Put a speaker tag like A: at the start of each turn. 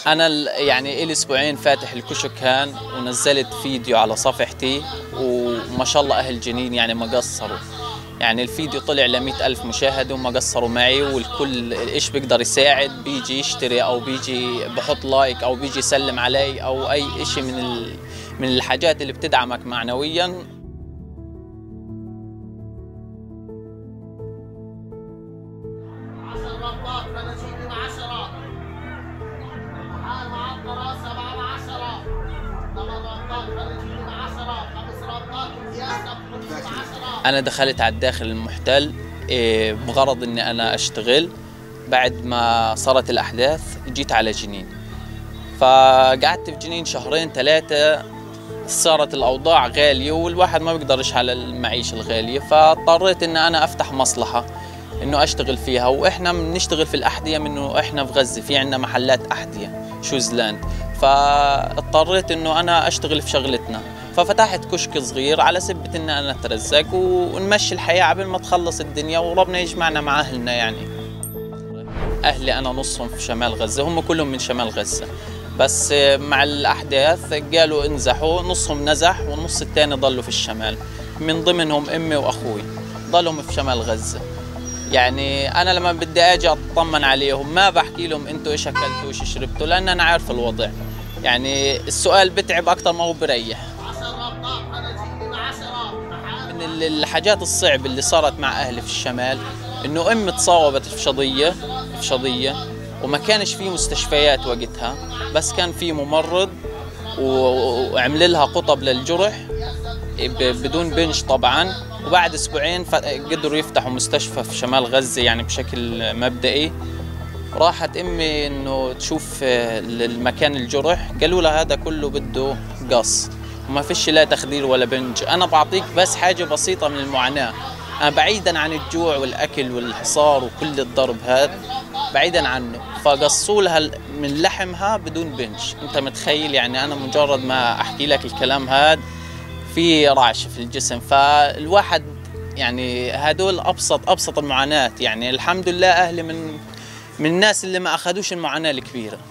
A: أنا يعني إلي أسبوعين فاتح الكشك هان، ونزلت فيديو على صفحتي، وما شاء الله أهل جنين يعني ما قصروا. يعني الفيديو طلع ل100,000 مشاهدة وما قصروا معي، والكل إيش بيقدر يساعد بيجي يشتري أو بيجي بحط لايك أو بيجي يسلم علي أو أي إشي من الحاجات اللي بتدعمك معنوياً. أنا دخلت على الداخل المحتل بغرض إني أنا أشتغل. بعد ما صارت الأحداث جيت على جنين، فقعدت في جنين شهرين ثلاثة. صارت الأوضاع غالية والواحد ما بيقدرش على المعيشة الغالية، فاضطريت إن أنا أفتح مصلحة إنه أشتغل فيها. وإحنا بنشتغل في الأحذية، منه إحنا في غزة في عندنا محلات أحذية شوزلاند، فاضطريت إنه أنا أشتغل في شغلتنا. ففتحت كشك صغير على سبة إن أنا أترزق ونمشي الحياة قبل ما تخلص الدنيا وربنا يجمعنا مع أهلنا. يعني أهلي أنا نصهم في شمال غزة، هم كلهم من شمال غزة، بس مع الأحداث قالوا انزحوا، نصهم نزح والنص الثاني ضلوا في الشمال، من ضمنهم أمي وأخوي ضلهم في شمال غزة. يعني أنا لما بدي أجي أطمن عليهم ما بحكي لهم أنتوا إيش أكلتوا إيش شربتوا، لأن أنا عارف الوضع. يعني السؤال بتعب أكثر ما هو بريح. من الحاجات الصعبة اللي صارت مع أهلي في الشمال إنه أمي تصاوبت في شظية وما كانش في مستشفيات وقتها، بس كان في ممرض وعمل لها قطب للجرح بدون بنج طبعا. وبعد أسبوعين قدروا يفتحوا مستشفى في شمال غزة يعني بشكل مبدئي. راحت أمي إنه تشوف المكان الجرح، قالوا لها هذا كله بده قص وما فيش لا تخدير ولا بنج. أنا بعطيك بس حاجة بسيطة من المعاناة، أنا بعيداً عن الجوع والأكل والحصار وكل الضرب هذا بعيداً عنه، فقصوا لها من لحمها بدون بنج. أنت متخيل؟ يعني أنا مجرد ما أحكي لك الكلام هذا في رعش في الجسم. فالواحد يعني هدول أبسط المعاناة. يعني الحمد لله أهلي من الناس اللي ما أخذوش المعاناة الكبيرة.